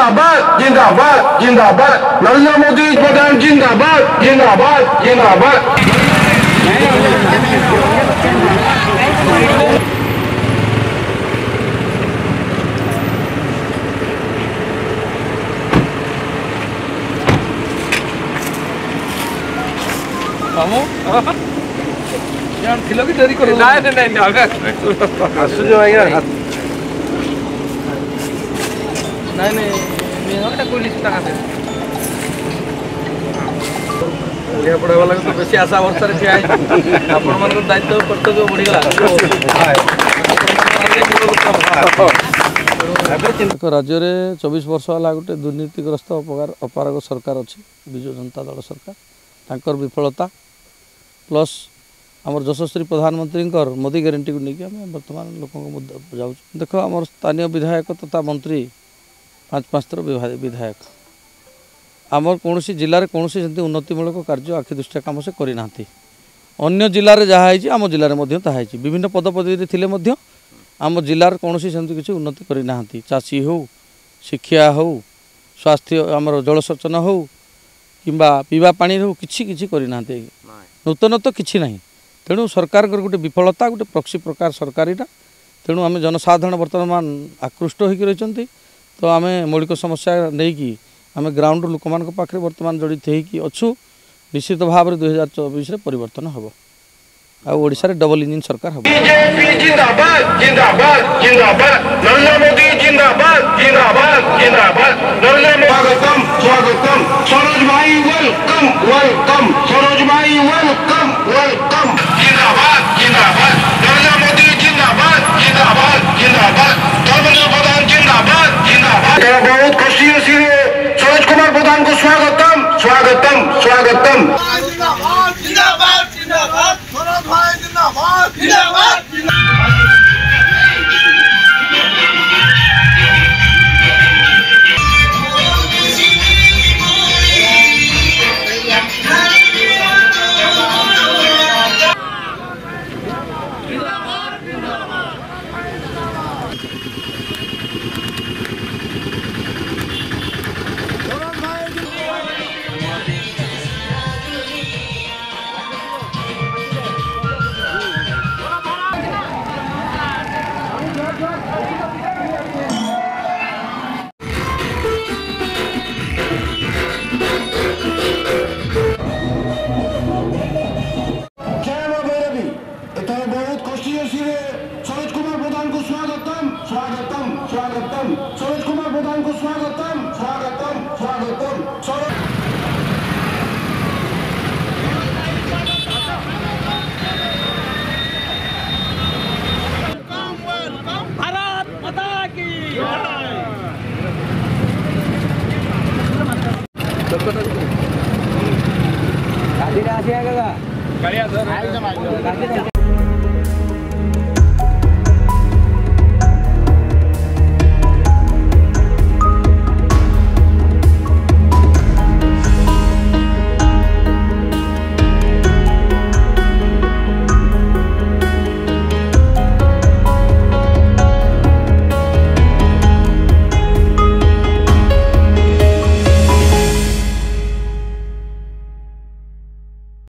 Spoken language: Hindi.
जिंदाबाद जिंदाबाद जिंदाबाद नरेंद्र मोदी प्रधान जिंदाबाद जिंदाबाद जिंदाबाद। किलो की देरी करो नहीं आसुजो आज्ञा नहीं कोई लिस्ट बढ़िया पड़ा वाला तो बेसी आशा वर्षा ठिया आपण मान दायित्व कर्तव्य बढ़ीगला राज्य में 24 वर्ष है गोटे दुर्नीतिग्रस्त अपारग सरकार अच्छी विजु जनता दल सरकार तांकर विफलता प्लस आमर यशस्वी प्रधानमंत्री मोदी ग्यारंटी को लेकिन आम बर्तमान लोक जाऊँ देख आम स्थानीय विधायक तथा मंत्री 5 थर विधायक आमर कौन जिले में कौन उन्नतिमूलक कार्य आखि दृष्टिया कम से करना अन्य जिले जहाँ आम जिले में विभिन्न पदपदवी थे आम जिले में कौन सेमती किसी उन्नति करना चाषी हो शिक्षा हो स्वास्थ्य आमर जलसेचन हो किंबा पीवा पानी हो किसी करना नूतन तो किसी ना तेणु सरकार गोटे विफलता गोटे प्रक्षी प्रकार सरकारीटा तेणु आम जनसाधारण बर्तमान आकृष्ट होकर रही तो आम मौलिक समस्या नहीं कि आम ग्राउंड लोक मान पाखे बर्तमान जड़ित होचु निश्चित भाव में 2024 परिवर्तन हम ओडिशा रे डबल इंजिन सरकार हम बीजेपी जिंदाबाद जिंदाबाद जिंदाबाद नरेंद्र मोदी जिंदाबाद जिंदाबाद जिंदाबाद नरेंद्र स्वागतम स्वागतम सरोज भाई वेलकम वेलकम सरोज भाई वेलकम वेलकम जिंदाबाद जिंदाबाद नरेंद्र मोदी जिंदाबाद जिंदाबाद जिंदाबाद धर्मेंद्र प्रधान जिंदाबाद जिंदाबाद बहुत खुशी है सरोज कुमार प्रधान को स्वागतम स्वागतम स्वागतम जिंदाबाद जिंदाबाद जिंदाबाद सरोज भाई जिंदाबाद जिंदाबाद सरोज कुमार प्रधान को स्वागतम स्वागतम स्वागतम सरोज कुमार प्रधान को स्वागतम स्वागतम स्वागतम भारत माता की गाड़ी